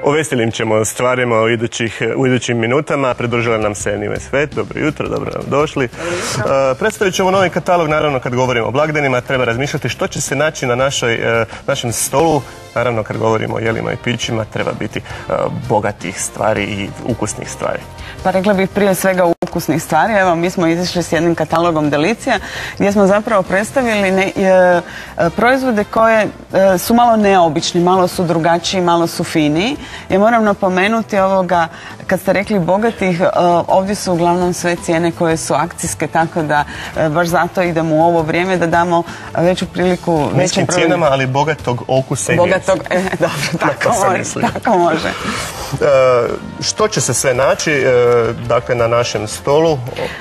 O veselim ćemo stvarima u idućim minutama. Pridružila nam se Nive Svet. Dobro jutro, dobro nam došli. Predstavit ćemo novi katalog. Naravno, kad govorimo o blagdanima, treba razmišljati što će se naći na našem stolu. Naravno, kad govorimo o jelima i pićima, treba biti bogatih stvari i ukusnih stvari. Pa rekla bih prije svega ukusnih stvari. Evo, mi smo izišli s jednim katalogom Delicija gdje smo zapravo predstavili proizvode koje su malo neobični, malo su drugačiji, malo su finiji. Ja moram napomenuti ovoga, kad ste rekli bogatih, ovdje su uglavnom sve cijene koje su akcijske, tako da baš zato idemo u ovo vrijeme da damo veću priliku. Niskim cijenama, ali bogatog okusa i mirisa. Dobro, tako može. Što će se sve naći, dakle, na našem stolu?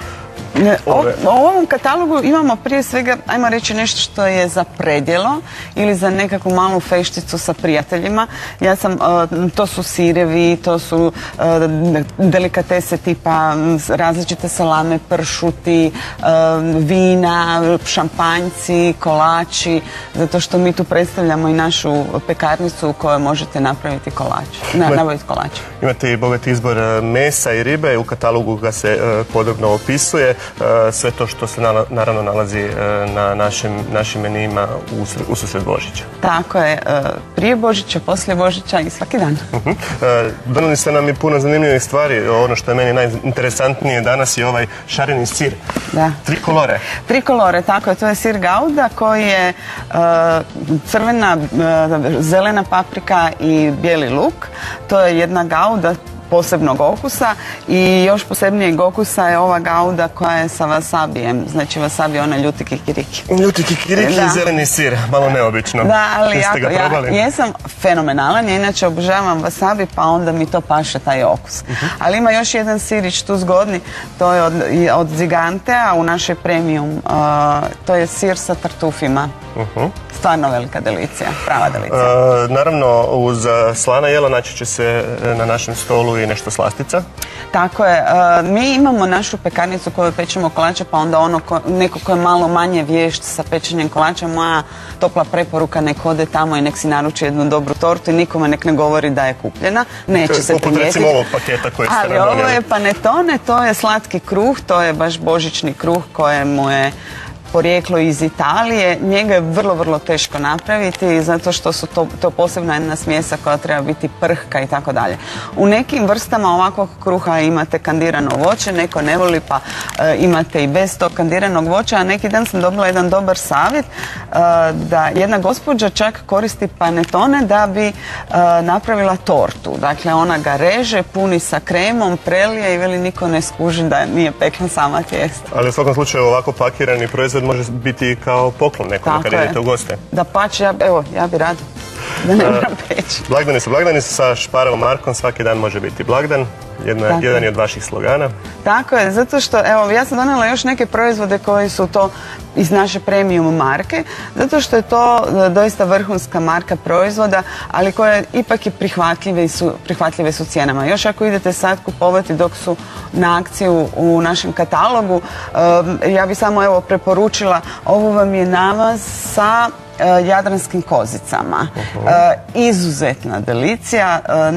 U ovom katalogu imamo prije svega, ajmo reći, nešto što je za predjelo ili za nekakvu malu fešticu sa prijateljima. To su sirevi, to su delikatese tipa različite salame, pršuti, vina, šampanjci, kolači, zato što mi tu predstavljamo i našu pekarnicu u kojoj možete napraviti nabaviti kolač. Imate i bogat izbor mesa i ribe, u katalogu ga se podrobno opisuje. Sve to što se naravno nalazi na našim menijima ususred Božića. Tako je, prije Božića, poslije Božića i svaki dan. Donijeli ste nam i puno zanimljivih stvari. Ono što je meni najinteresantnije danas je ovaj šareni sir. Trikolore. Trikolore, tako je, to je sir Gauda koji je crvena, zelena paprika i bijeli luk. To je jedna Gauda posebnog okusa i još posebnijeg okusa je ova Gauda koja je sa wasabijem. Znači wasabi je onaj ljuti kikiriki. Ljuti kikiriki i zeleni sir, malo neobično. Da, ali ja jesam fenomenalan, ja inače obožavam wasabi pa onda mi to paše taj okus. Ali ima još jedan sirić tu zgodni, to je od Zigantea u našoj premium, to je sir sa tartufima. Stvarno velika delicija, prava delicija. Naravno, uz slana jela naći će se na našem stolu i nešto slastica. Tako je. Mi imamo našu pekarnicu koju pečemo kolače, pa onda neko ko je malo manje vješt sa pečenjem kolača, moja topla preporuka nek ode tamo i nek si naruči jednu dobru tortu i nikome nek ne govori da je kupljena. Neće se primijetiti. Poput recimo ovog paketa koji ste nam donijeli. Ali ovo je panettone, to je slatki kruh, to je baš božićni kruh kojemu je porijeklo iz Italije. Njega je vrlo, vrlo teško napraviti zato što su to posebna jedna smjesa koja treba biti prhka i tako dalje. U nekim vrstama ovakvog kruha imate kandirano voće, neko ne voli pa imate i bez tog kandiranog voća, a neki dan sam dobila jedan dobar savjet da jedna gospođa čak koristi panettone da bi napravila tortu. Dakle, ona ga reže, puni sa kremom, prelije i veli niko ne skuži da nije pekla sama tijesta. Ali u svakom slučaju ovako pakirani proizvod može biti kao poklon nekome kad idete u goste. Da pače, ja bi rado da ne moram peći. Blagdani su sa Šparovom Markom, svaki dan može biti blagdan. Jedan je od vaših slogana. Tako je, zato što, evo, ja sam donijela još neke proizvode koji su to iz naše premium marke, zato što je to doista vrhunska marka proizvoda, ali koje ipak je prihvatljive su cijenama. Još ako idete sad kupovati dok su na akciju u našem katalogu, ja bi samo evo preporučila, ovo vam je namaz sa jadranskim kozicama. Izuzetna delicija,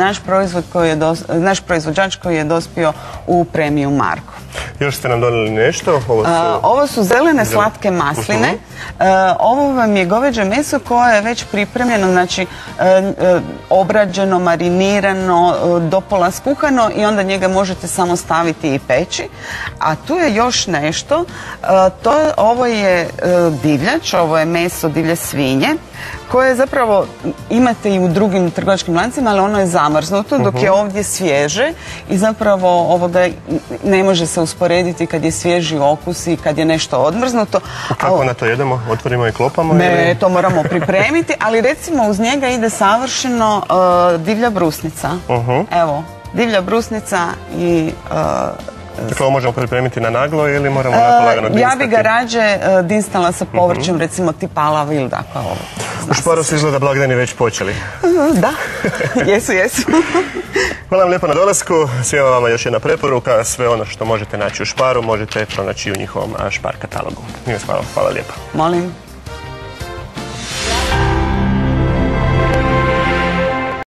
naš proizvođač koji je dospio u premium marku. Još ste nam donijeli nešto? Ovo su zelene slatke masline. Ovo vam je goveđe meso koje je već pripremljeno, znači obrađeno, marinirano, dopola skuhano i onda njega možete samo staviti i peći. A tu je još nešto, ovo je divljač, ovo je meso divlje svinje koje zapravo imate i u drugim trgovačkim lancima, ali ono je zamrznuto dok je ovdje svježe i zapravo ovoga ne može se usporediti kad je svježi okus i kad je nešto odmrznuto. Kako na to jedemo? Otvorimo i klopamo? Ne, to moramo pripremiti, ali recimo uz njega ide savršeno divlja brusnica. Evo, divlja brusnica i... Dakle, ovo možemo pripremiti na naglo ili moramo onako lagano dinstati? Ja bi ga rađe dinstala sa povrćem, recimo tipa ala ili tako ovo. U Šparu se izgleda blagdani već počeli. Da, jesu. Hvala vam lijepo na dolasku. Svima vama još jedna preporuka. Sve ono što možete naći u Šparu možete pronaći u njihovom Špar katalogu. Hvala lijepo. Molim.